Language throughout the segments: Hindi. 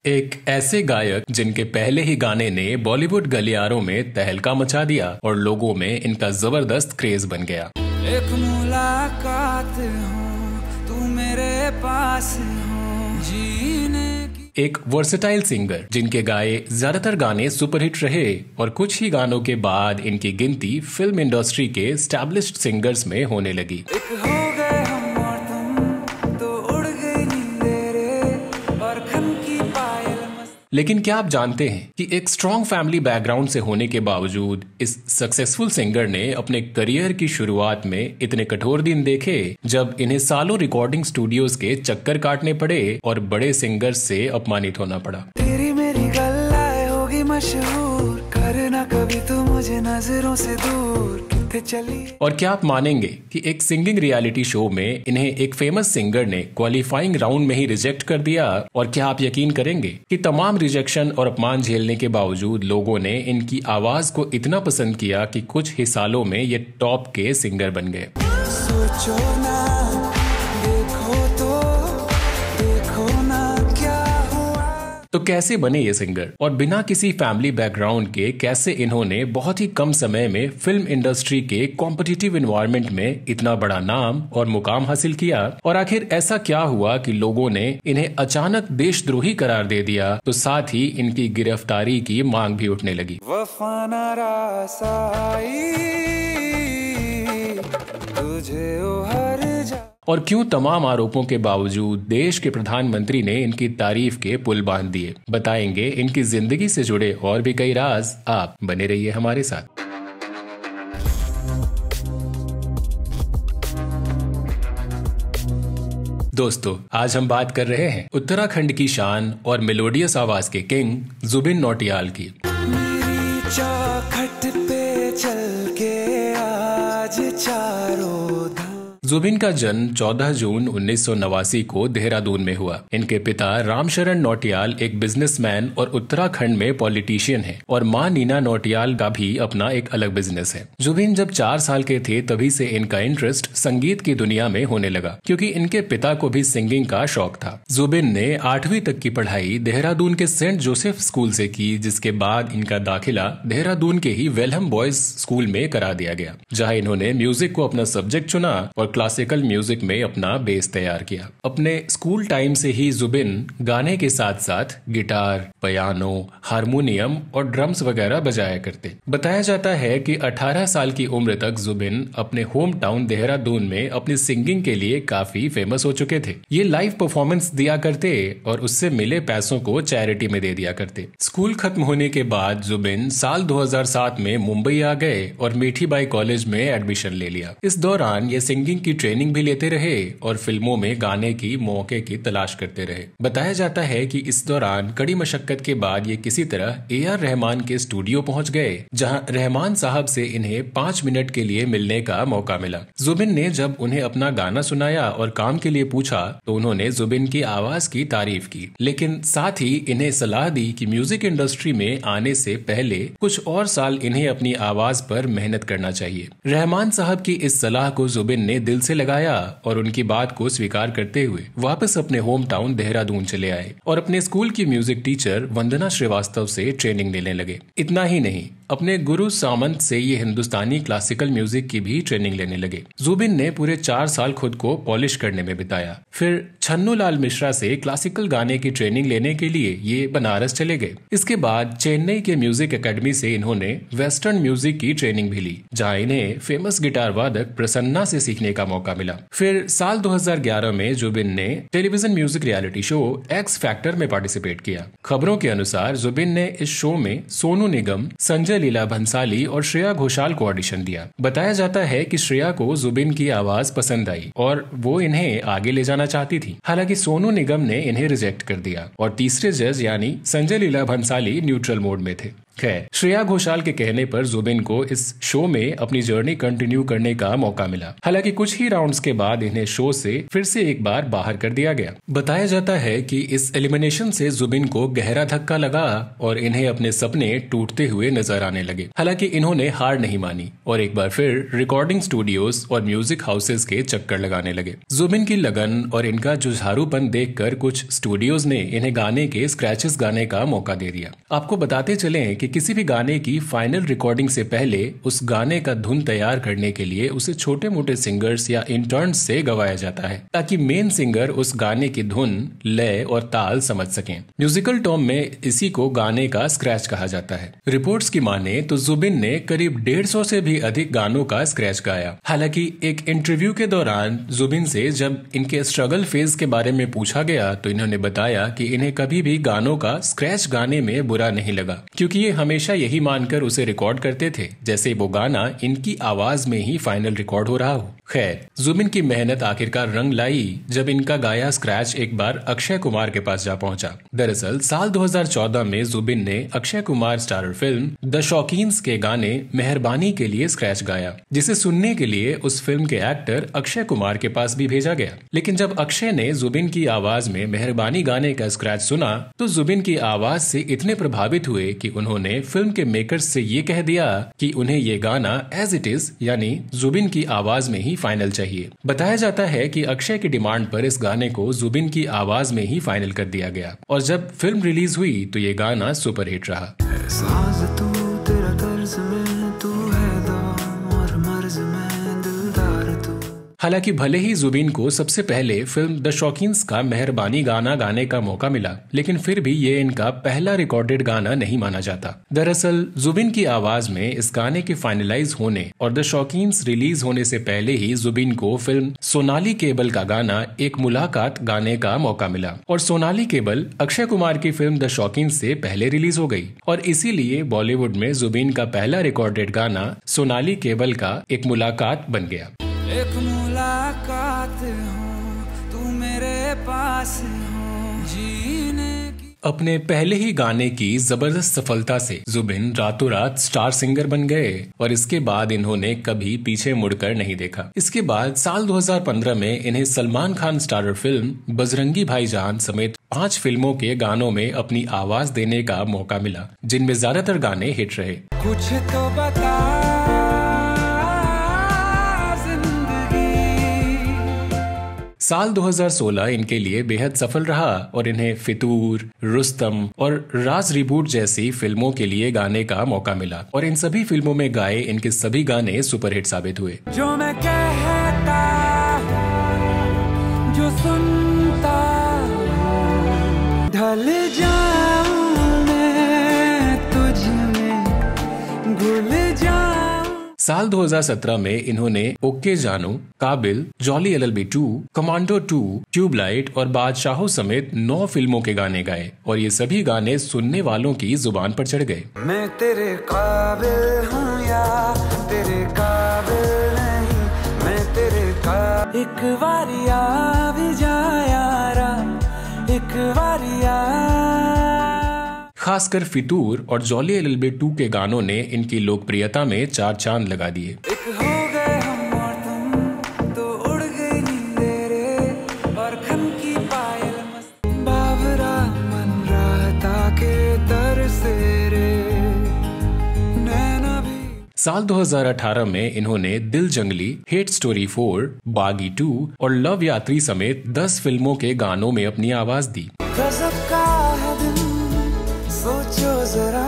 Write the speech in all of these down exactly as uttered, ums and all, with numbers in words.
एक ऐसे गायक जिनके पहले ही गाने ने बॉलीवुड गलियारों में तहलका मचा दिया और लोगों में इनका जबरदस्त क्रेज बन गया। एक मुलाकात हो, तू मेरे पास हो, जीने की। एक वर्सेटाइल सिंगर जिनके गाए ज्यादातर गाने सुपरहिट रहे और कुछ ही गानों के बाद इनकी गिनती फिल्म इंडस्ट्री के एस्टैब्लिश्ड सिंगर्स में होने लगी। एक हो गए हम और तुम, तो उड़ गई नींदें रे, और खन की पायल मस्त। लेकिन क्या आप जानते हैं कि एक स्ट्रॉन्ग फैमिली बैकग्राउंड से होने के बावजूद इस सक्सेसफुल सिंगर ने अपने करियर की शुरुआत में इतने कठोर दिन देखे जब इन्हें सालों रिकॉर्डिंग स्टूडियोज के चक्कर काटने पड़े और बड़े सिंगर्स से अपमानित होना पड़ा। तेरी मेरी गल्लाए होगी मशहूर, करना कभी तू मुझे नजरों से दूर, कितने चली। और क्या आप मानेंगे कि एक सिंगिंग रियलिटी शो में इन्हें एक फेमस सिंगर ने क्वालिफाइंग राउंड में ही रिजेक्ट कर दिया। और क्या आप यकीन करेंगे कि तमाम रिजेक्शन और अपमान झेलने के बावजूद लोगों ने इनकी आवाज को इतना पसंद किया कि कुछ ही सालों में ये टॉप के सिंगर बन गए। सोचो ना, देखो तो, देखो ना क्या हुआ। तो कैसे बने ये सिंगर और बिना किसी फैमिली बैकग्राउंड के कैसे इन्होंने बहुत ही कम समय में फिल्म इंडस्ट्री के कॉम्पिटिटिव एनवायरनमेंट में इतना बड़ा नाम और मुकाम हासिल किया। और आखिर ऐसा क्या हुआ कि लोगों ने इन्हें अचानक देशद्रोही करार दे दिया, तो साथ ही इनकी गिरफ्तारी की मांग भी उठने लगी। वफा ना रासाई, तुझे ओ हर जा। और क्यों तमाम आरोपों के बावजूद देश के प्रधानमंत्री ने इनकी तारीफ के पुल बांध दिए, बताएंगे इनकी जिंदगी से जुड़े और भी कई राज। आप बने रहिए हमारे साथ। दोस्तों, आज हम बात कर रहे हैं उत्तराखंड की शान और मेलोडियस आवाज के किंग जुबिन नौटियाल की। मेरी चौखट पे चल के आज चारों धाम। जुबिन का जन्म चौदह जून उन्नीस सौ नवासी को देहरादून में हुआ। इनके पिता रामशरण नौटियाल एक बिजनेसमैन और उत्तराखंड में पॉलिटिशियन हैं और मां नीना नौटियाल का भी अपना एक अलग बिजनेस है। जुबिन जब चार साल के थे तभी से इनका इंटरेस्ट संगीत की दुनिया में होने लगा, क्योंकि इनके पिता को भी सिंगिंग का शौक था। जुबिन ने आठवीं तक की पढ़ाई देहरादून के सेंट जोसेफ स्कूल से की, जिसके बाद इनका दाखिला देहरादून के ही वेलहम बॉयज स्कूल में करा दिया गया, जहाँ इन्होंने म्यूजिक को अपना सब्जेक्ट चुना और क्लासिकल म्यूजिक में अपना बेस तैयार किया। अपने स्कूल टाइम से ही जुबिन गाने के साथ साथ गिटार, पियानो, हारमोनियम और ड्रम्स वगैरह बजाया करते। बताया जाता है कि अठारह साल की उम्र तक जुबिन अपने होम टाउन देहरादून में अपनी सिंगिंग के लिए काफी फेमस हो चुके थे। ये लाइव परफॉर्मेंस दिया करते और उससे मिले पैसों को चैरिटी में दे दिया करते। स्कूल खत्म होने के बाद जुबिन साल दो हज़ार सात में मुंबई आ गए और मीठी बाई कॉलेज में एडमिशन ले लिया। इस दौरान ये सिंगिंग की ट्रेनिंग भी लेते रहे और फिल्मों में गाने की मौके की तलाश करते रहे। बताया जाता है कि इस दौरान कड़ी मशक्कत के बाद ये किसी तरह ए आर रहमान के स्टूडियो पहुंच गए, जहां रहमान साहब से इन्हें पांच मिनट के लिए मिलने का मौका मिला। जुबिन ने जब उन्हें अपना गाना सुनाया और काम के लिए पूछा तो उन्होंने जुबिन की आवाज की तारीफ की, लेकिन साथ ही इन्हें सलाह दी कि म्यूजिक इंडस्ट्री में आने से पहले कुछ और साल इन्हें अपनी आवाज पर मेहनत करना चाहिए। रहमान साहब की इस सलाह को जुबिन ने दिल से लगाया और उनकी बात को स्वीकार करते हुए वापस अपने होम टाउन देहरादून चले आए और अपने स्कूल की म्यूजिक टीचर वंदना श्रीवास्तव से ट्रेनिंग लेने लगे। इतना ही नहीं, अपने गुरु सामंत से ये हिंदुस्तानी क्लासिकल म्यूजिक की भी ट्रेनिंग लेने लगे। जुबिन ने पूरे चार साल खुद को पॉलिश करने में बिताया। फिर छन्नू लाल मिश्रा से क्लासिकल गाने की ट्रेनिंग लेने के लिए ये बनारस चले गए। इसके बाद चेन्नई के म्यूजिक एकेडमी से इन्होंने वेस्टर्न म्यूजिक की ट्रेनिंग भी ली, जहाँ इन्हें फेमस गिटार वादक प्रसन्ना से सीखने का मौका मिला। फिर साल दो हज़ार ग्यारह में जुबिन ने television music reality show X Factor में पार्टिसिपेट किया। खबरों के अनुसार जुबिन ने इस शो में सोनू निगम, संजय लीला भंसाली और श्रेया घोषाल को ऑडिशन दिया। बताया जाता है कि श्रेया को जुबिन की आवाज पसंद आई और वो इन्हें आगे ले जाना चाहती थी। हालांकि सोनू निगम ने इन्हें रिजेक्ट कर दिया और तीसरे जज यानी संजय लीला भंसाली न्यूट्रल मोड में थे। खैर, श्रेया घोषाल के कहने पर जुबिन को इस शो में अपनी जर्नी कंटिन्यू करने का मौका मिला। हालांकि कुछ ही राउंड्स के बाद इन्हें शो से फिर से एक बार बाहर कर दिया गया। बताया जाता है कि इस एलिमिनेशन से जुबिन को गहरा धक्का लगा और इन्हें अपने सपने टूटते हुए नजर आने लगे। हालांकि इन्होंने हार नहीं मानी और एक बार फिर रिकॉर्डिंग स्टूडियोज और म्यूजिक हाउसेज के चक्कर लगाने लगे। जुबिन की लगन और इनका जुझारूपन देखकर कुछ स्टूडियोज ने इन्हें गाने के स्क्रैचेस गाने का मौका दे दिया। आपको बताते चले कि किसी भी गाने की फाइनल रिकॉर्डिंग से पहले उस गाने का धुन तैयार करने के लिए उसे छोटे मोटे सिंगर्स या इंटर्न्स से गवाया जाता है ताकि मेन सिंगर उस गाने की धुन, लय और ताल समझ सकें। म्यूजिकल टर्म में इसी को गाने का स्क्रैच कहा जाता है। रिपोर्ट्स की माने तो जुबिन ने करीब डेढ़ सौ से भी अधिक गानों का स्क्रैच गाया। हालांकि एक इंटरव्यू के दौरान जुबिन से जब इनके स्ट्रगल फेज के बारे में पूछा गया तो इन्होंने बताया कि इन्हें कभी भी गानों का स्क्रैच गाने में बुरा नहीं लगा, क्योंकि ये हमेशा यही मानकर उसे रिकॉर्ड करते थे जैसे वो गाना इनकी आवाज में ही फाइनल रिकॉर्ड हो रहा हो। खैर, जुबिन की मेहनत आखिरकार रंग लाई जब इनका गाया स्क्रैच एक बार अक्षय कुमार के पास जा पहुंचा। दरअसल साल दो हज़ार चौदह में जुबिन ने Akshay Kumar starrer film the Shaukeens के गाने मेहरबानी के लिए स्क्रैच गाया, जिसे सुनने के लिए उस फिल्म के एक्टर अक्षय कुमार के पास भी भेजा गया। लेकिन जब अक्षय ने जुबिन की आवाज में मेहरबानी गाने का स्क्रैच सुना तो जुबिन की आवाज से इतने प्रभावित हुए कि उन्होंने फिल्म के मेकर्स से ये कह दिया कि उन्हें ये गाना एज इट इज यानी जुबिन की आवाज में ही फाइनल चाहिए। बताया जाता है कि अक्षय की डिमांड पर इस गाने को जुबिन की आवाज में ही फाइनल कर दिया गया और जब फिल्म रिलीज हुई तो ये गाना सुपरहिट रहा। हालांकि भले ही जुबिन को सबसे पहले फिल्म द शौकीन्स का मेहरबानी गाना गाने का मौका मिला, लेकिन फिर भी ये इनका पहला रिकॉर्डेड गाना नहीं माना जाता। दरअसल जुबिन की आवाज में इस गाने के फाइनलाइज होने और द शौकीन्स रिलीज होने से पहले ही जुबिन को फिल्म सोनाली केबल का गाना एक मुलाकात गाने का मौका मिला और सोनाली केबल अक्षय कुमार की फिल्म द शौकीन्स से पहले रिलीज हो गई और इसीलिए बॉलीवुड में जुबिन का पहला रिकॉर्डेड गाना सोनाली केबल का एक मुलाकात बन गया। एक मुलाकात हो, तू मेरे पास हो, जीने की। अपने पहले ही गाने की जबरदस्त सफलता से जुबिन रातों रात स्टार सिंगर बन गए और इसके बाद इन्होंने कभी पीछे मुड़कर नहीं देखा। इसके बाद साल दो हज़ार पंद्रह में इन्हें सलमान खान स्टारर फिल्म बजरंगी भाईजान समेत पांच फिल्मों के गानों में अपनी आवाज देने का मौका मिला, जिनमें ज्यादातर गाने हिट रहे। कुछ तो बता साल दो हज़ार सोलह इनके लिए बेहद सफल रहा और इन्हें फितूर, रुस्तम और राज रिबूट जैसी फिल्मों के लिए गाने का मौका मिला और इन सभी फिल्मों में गाए इनके सभी गाने सुपरहिट साबित हुए। जो मैं कहता हूं, जो सुनता हूं, ढल जाऊं मैं तुझ में, भूल जाऊं। साल दो हज़ार सत्रह में इन्होंने okay Jaanu, Kaabil, Jolly L L B two, Commando two, Tubelight और बादशाहों समेत नौ फिल्मों के गाने गाए और ये सभी गाने सुनने वालों की जुबान पर चढ़ गए। मैं तेरे काबिल हूँ या तेरे काबिल नहीं, मैं तेरे काबिल। एक बारी आ भी जा यारा, एक बारी आ। खासकर फितूर और Jolly L L B two के गानों ने इनकी लोकप्रियता में चार चांद लगा दिए। एक हो गए हम और तुम, तो उड़ गई नींदें रे, और खन की पायल मस्त बाबरा मन रहता के तरसे रे, नैना भी। साल दो हज़ार अठारह में इन्होंने Dil Junglee, Hate Story four, Baaghi two और लव यात्री समेत दस फिल्मों के गानों में अपनी आवाज दी। गजब का है दिन, सोचो जरा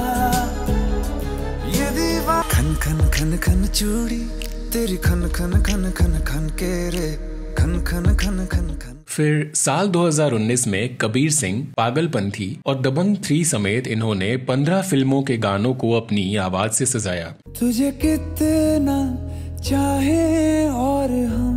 ये दीवार। खन खन खन खन चूड़ी तेरी, खन खन खन खन खन के रे, खन खन खन खन खन। फिर साल दो हज़ार उन्नीस में कबीर सिंह, पागलपंथी और दबंग थ्री समेत इन्होंने पंद्रह फिल्मों के गानों को अपनी आवाज से सजाया। तुझे कितना चाहे और हम,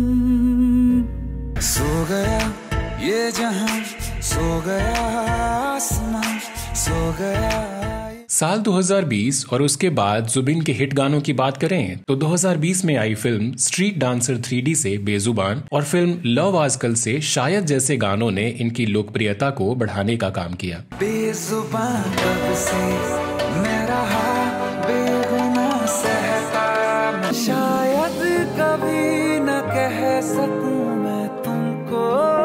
सो गया ये जहां, सो गया आसमां, सो गया। साल दो हज़ार बीस और उसके बाद जुबिन के हिट गानों की बात करें तो दो हज़ार बीस में आई फिल्म स्ट्रीट डांसर थ्री डी से बेजुबान और फिल्म लव आजकल से शायद जैसे गानों ने इनकी लोकप्रियता को बढ़ाने का काम किया। बेजुबान कब से मैं रहा बेगुनाह सहता, मैं शायद कभी न कह सकूं मैं तुमको।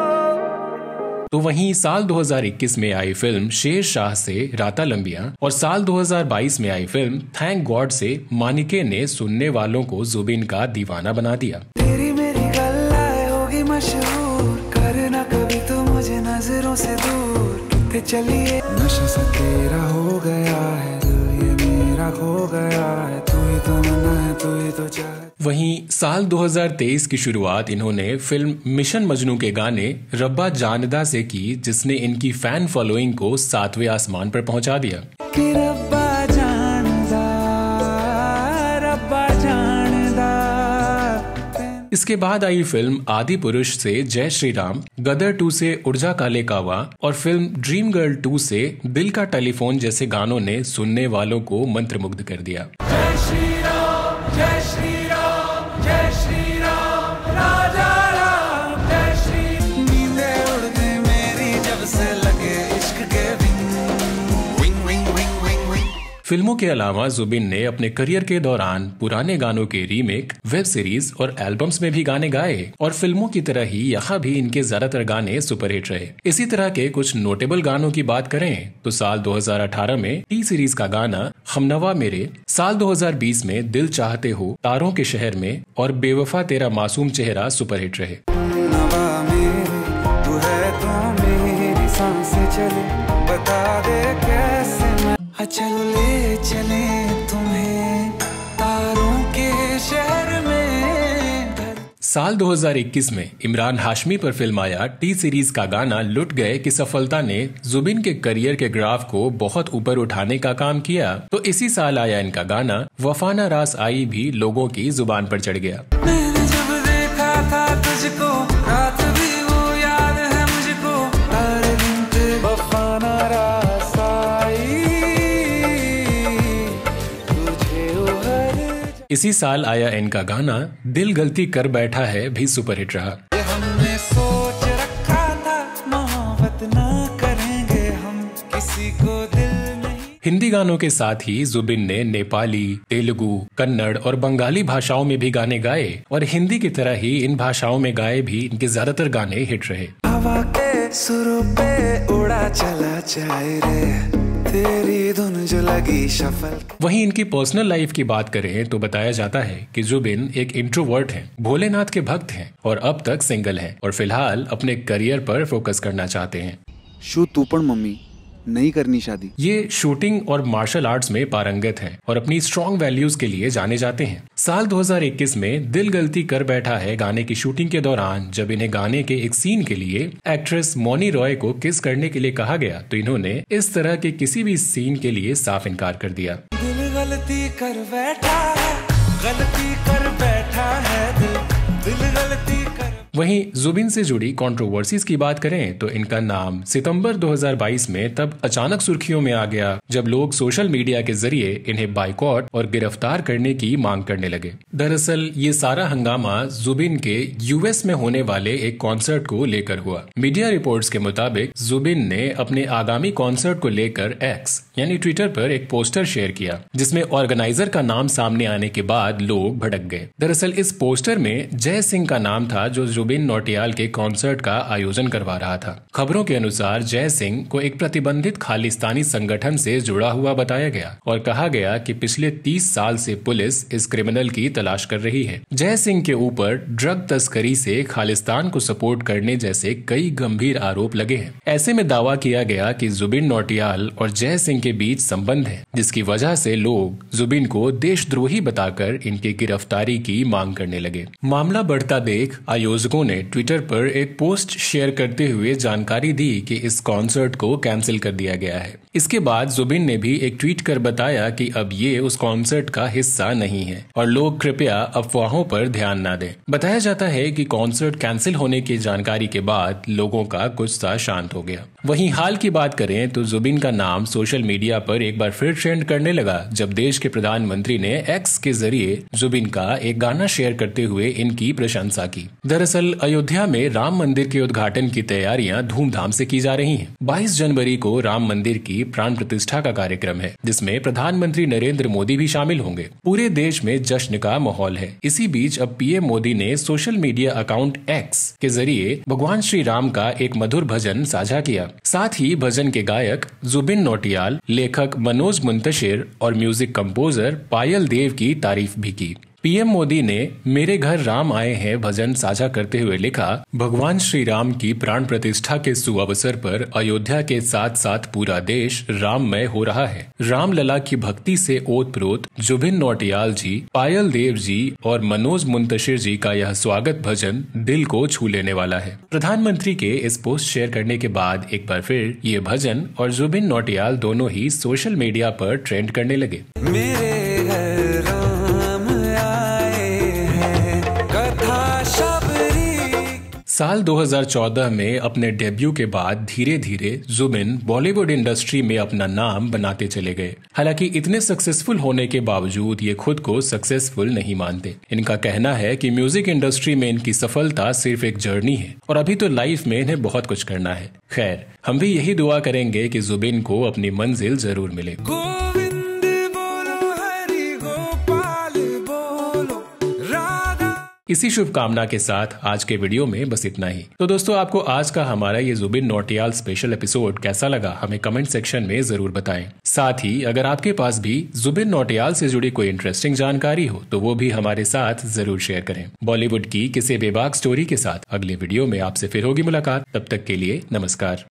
तो वहीं साल दो हज़ार इक्कीस में आई फिल्म शेरशाह से राता लंबिया और साल दो हज़ार बाईस में आई फिल्म थैंक गॉड से मानिके ने सुनने वालों को जुबिन का दीवाना बना दिया। तेरी मेरी गल्लाए होगी मशहूर, करना कभी तो मुझे नजरों से दूर, कितने चलिए नशा सा तेरा हो गया है, दिल ये मेरा खो गया है, तू ही तो मना है, तू ही तो चाह। वहीं साल दो हज़ार तेईस की शुरुआत इन्होंने फिल्म मिशन मजनू के गाने रब्बा जानदा से की, जिसने इनकी फैन फॉलोइंग को सातवें आसमान पर पहुंचा दिया। कि रब्बा जानदा, रब्बा जानदा। इसके बाद आई फिल्म आदि पुरुष से जय श्री राम, गदर टू से उड़जा काले कावा और फिल्म ड्रीम गर्ल टू से दिल का टेलीफोन जैसे गानों ने सुनने वालों को मंत्रमुग्ध कर दिया। जय श्री राम, जय श्री राम, जय श्री राम, राजा राम, जय श्री। नींदें उड़ गई मेरी जब से लगे इश्क के विंग विंग विंग विंग विंग विंग। फिल्मों के अलावा जुबिन ने अपने करियर के दौरान पुराने गानों के रीमेक, वेब सीरीज और एल्बम्स में भी गाने गाए और फिल्मों की तरह ही यहाँ भी इनके ज्यादातर गाने सुपरहिट रहे। इसी तरह के कुछ नोटेबल गानों की बात करें तो साल दो हज़ार अठारह में टी सीरीज का गाना हमनवा मेरे, साल दो हज़ार बीस में दिल चाहते हो, तारों के शहर में और बेवफा तेरा मासूम चेहरा सुपरहिट रहे। नवा मेरे तू है तो मेरी सांसें चले, बता दे कैसे मैं चल ले चले तुम्हें तारों के शहर में। साल दो हज़ार इक्कीस में इमरान हाशमी पर फिल्म आया टी सीरीज का गाना लुट गए की सफलता ने जुबिन के करियर के ग्राफ को बहुत ऊपर उठाने का काम किया। तो इसी साल आया इनका गाना वफाना रास आई भी लोगों की जुबान पर चढ़ गया। मैंने जब देखा था तुझको रात भी वो याद है मुझको, हर दिन पे वफाना रास आई तुझे हर। इसी साल आया इनका गाना दिल गलती कर बैठा है भी सुपरहिट रहा। ये हमने सोच रखा था मोहब्बत ना करेंगे हम, किसी को दिल नहीं। हिंदी गानों के साथ ही जुबिन ने नेपाली, तेलुगु, कन्नड़ और बंगाली भाषाओं में भी गाने गाए और हिंदी की तरह ही इन भाषाओं में गाए भी इनके ज्यादातर गाने हिट रहे। हवा के सुरों पे उड़ा चला जाए रे, तेरी धुन जो लगी शफल। वहीं इनकी पर्सनल लाइफ की बात करें तो बताया जाता है कि जुबिन एक इंट्रोवर्ट हैं, भोलेनाथ के भक्त हैं और अब तक सिंगल हैं और फिलहाल अपने करियर पर फोकस करना चाहते हैं। शू तू पण मम्मी नहीं करनी शादी। ये शूटिंग और मार्शल आर्ट्स में पारंगत हैं और अपनी स्ट्रॉन्ग वैल्यूज के लिए जाने जाते हैं। साल दो हज़ार इक्कीस में दिल गलती कर बैठा है गाने की शूटिंग के दौरान जब इन्हें गाने के एक सीन के लिए एक्ट्रेस मौनी रॉय को किस करने के लिए कहा गया तो इन्होंने इस तरह के किसी भी सीन के लिए साफ इनकार कर दिया। दिल गलती कर बैठा है, गलती कर बैठा है दिल, दिल गलती कर। वहीं जुबिन से जुड़ी कंट्रोवर्सीज की बात करें तो इनका नाम सितंबर दो हज़ार बाईस में तब अचानक सुर्खियों में आ गया जब लोग सोशल मीडिया के जरिए इन्हें बाइकॉट और गिरफ्तार करने की मांग करने लगे। दरअसल ये सारा हंगामा जुबिन के यूएस में होने वाले एक कॉन्सर्ट को लेकर हुआ। मीडिया रिपोर्ट्स के मुताबिक जुबिन ने अपने आगामी कॉन्सर्ट को लेकर एक्स यानी ट्विटर पर एक पोस्टर शेयर किया जिसमें ऑर्गेनाइजर का नाम सामने आने के बाद लोग भड़क गए। दरअसल इस पोस्टर में जय सिंह का नाम था जो जुबिन नौटियाल के कॉन्सर्ट का आयोजन करवा रहा था। खबरों के अनुसार जय सिंह को एक प्रतिबंधित खालिस्तानी संगठन से जुड़ा हुआ बताया गया और कहा गया कि पिछले तीस साल से पुलिस इस क्रिमिनल की तलाश कर रही है। जय सिंह के ऊपर ड्रग तस्करी से खालिस्तान को सपोर्ट करने जैसे कई गंभीर आरोप लगे हैं। ऐसे में दावा किया गया कि जुबिन नौटियाल और जय सिंह के बीच संबंध है जिसकी वजह से लोग जुबिन को देशद्रोही बताकर इनकी गिरफ्तारी की मांग करने लगे। मामला बढ़ता देख आयोजकों ने ट्विटर पर एक पोस्ट शेयर करते हुए जानकारी दी कि इस कॉन्सर्ट को कैंसिल कर दिया गया है। इसके बाद जुबिन ने भी एक ट्वीट कर बताया कि अब ये उस कॉन्सर्ट का हिस्सा नहीं है और लोग कृपया अफवाहों पर ध्यान न दें। बताया जाता है कि कॉन्सर्ट कैंसिल होने की जानकारी के बाद लोगों का गुस्सा शांत हो गया। वहीं हाल की बात करें तो जुबिन का नाम सोशल मीडिया पर एक बार फिर ट्रेंड करने लगा जब देश के प्रधानमंत्री ने एक्स के जरिए जुबिन का एक गाना शेयर करते हुए इनकी प्रशंसा की। दरअसल अयोध्या में राम मंदिर के उद्घाटन की तैयारियां धूमधाम से की जा रही हैं। बाईस जनवरी को राम मंदिर की प्राण प्रतिष्ठा का कार्यक्रम है जिसमें प्रधानमंत्री नरेंद्र मोदी भी शामिल होंगे। पूरे देश में जश्न का माहौल है। इसी बीच अब पीएम मोदी ने सोशल मीडिया अकाउंट एक्स के जरिए भगवान श्री राम का एक मधुर भजन साझा किया। साथ ही भजन के गायक जुबिन नौटियाल, लेखक मनोज मुंतशिर और म्यूजिक कंपोजर पायल देव की तारीफ भी की। पीएम मोदी ने मेरे घर राम आए हैं भजन साझा करते हुए लिखा, भगवान श्री राम की प्राण प्रतिष्ठा के सुअवसर पर अयोध्या के साथ साथ पूरा देश राममय हो रहा है। राम लला की भक्ति से ओतप्रोत जुबिन नौटियाल जी, पायल देव जी और मनोज मुंतशिर जी का यह स्वागत भजन दिल को छू लेने वाला है। प्रधानमंत्री के इस पोस्ट शेयर करने के बाद एक बार फिर ये भजन और जुबिन नौटियाल दोनों ही सोशल मीडिया पर ट्रेंड करने लगे। मेरे साल दो हज़ार चौदह में अपने डेब्यू के बाद धीरे धीरे जुबिन बॉलीवुड इंडस्ट्री में अपना नाम बनाते चले गए। हालांकि इतने सक्सेसफुल होने के बावजूद ये खुद को सक्सेसफुल नहीं मानते। इनका कहना है कि म्यूजिक इंडस्ट्री में इनकी सफलता सिर्फ एक जर्नी है और अभी तो लाइफ में इन्हें बहुत कुछ करना है। खैर, हम भी यही दुआ करेंगे कि जुबिन को अपनी मंजिल जरूर मिले। इसी शुभकामना के साथ आज के वीडियो में बस इतना ही। तो दोस्तों, आपको आज का हमारा ये जुबिन नौटियाल स्पेशल एपिसोड कैसा लगा हमें कमेंट सेक्शन में जरूर बताएं। साथ ही अगर आपके पास भी जुबिन नौटियाल से जुड़ी कोई इंटरेस्टिंग जानकारी हो तो वो भी हमारे साथ जरूर शेयर करें। बॉलीवुड की किसी बेबाक स्टोरी के साथ अगले वीडियो में आपसे फिर होगी मुलाकात। तब तक के लिए नमस्कार।